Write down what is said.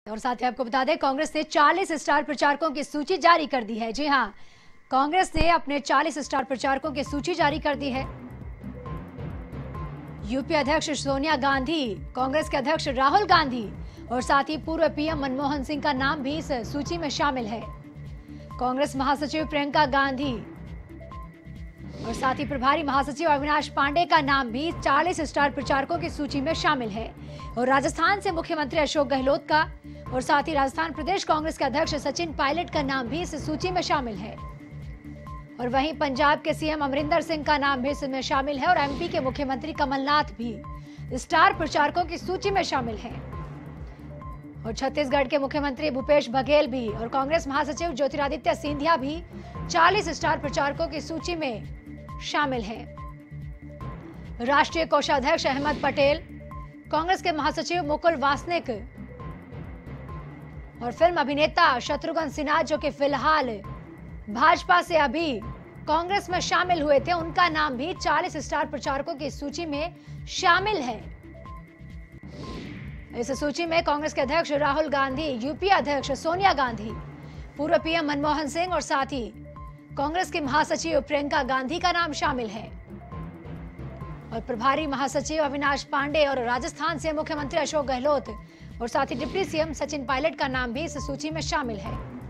और साथ ही आपको बता दें, कांग्रेस ने 40 स्टार प्रचारकों की सूची जारी कर दी है। जी हां, कांग्रेस ने अपने 40 स्टार प्रचारकों की सूची जारी कर दी है। यूपी अध्यक्ष सोनिया गांधी, कांग्रेस के अध्यक्ष राहुल गांधी और साथ ही पूर्व पीएम मनमोहन सिंह का नाम भी इस सूची में शामिल है। कांग्रेस महासचिव प्रियंका गांधी और साथ ही प्रभारी महासचिव अविनाश पांडे का नाम भी 40 स्टार प्रचारकों की सूची में शामिल है। और राजस्थान से मुख्यमंत्री अशोक गहलोत का और साथ ही राजस्थान प्रदेश कांग्रेस के अध्यक्ष सचिन पायलट का नाम भी इस सूची में शामिल है। और वहीं पंजाब के सीएम अमरिंदर सिंह का नाम भी इसमें शामिल है और एमपी के मुख्यमंत्री कमलनाथ भी स्टार प्रचारकों की सूची में शामिल है। और छत्तीसगढ़ के मुख्यमंत्री भूपेश बघेल भी और कांग्रेस महासचिव ज्योतिरादित्य सिंधिया भी 40 स्टार प्रचारकों की सूची में शामिल है। राष्ट्रीय कोषाध्यक्ष अहमद पटेल, कांग्रेस के महासचिव मुकुल वासनिक और फिल्म अभिनेता शत्रुघ्न सिन्हा, जो कि फिलहाल भाजपा से अभी कांग्रेस में शामिल हुए थे, उनका नाम भी 40 स्टार प्रचारकों की सूची में शामिल है। इस सूची में कांग्रेस के अध्यक्ष राहुल गांधी, यूपी अध्यक्ष सोनिया गांधी, पूर्व पीएम मनमोहन सिंह और साथ ही कांग्रेस की महासचिव प्रियंका गांधी का नाम शामिल है। और प्रभारी महासचिव अविनाश पांडे और राजस्थान से मुख्यमंत्री अशोक गहलोत और साथ ही डिप्टी सीएम सचिन पायलट का नाम भी इस सूची में शामिल है।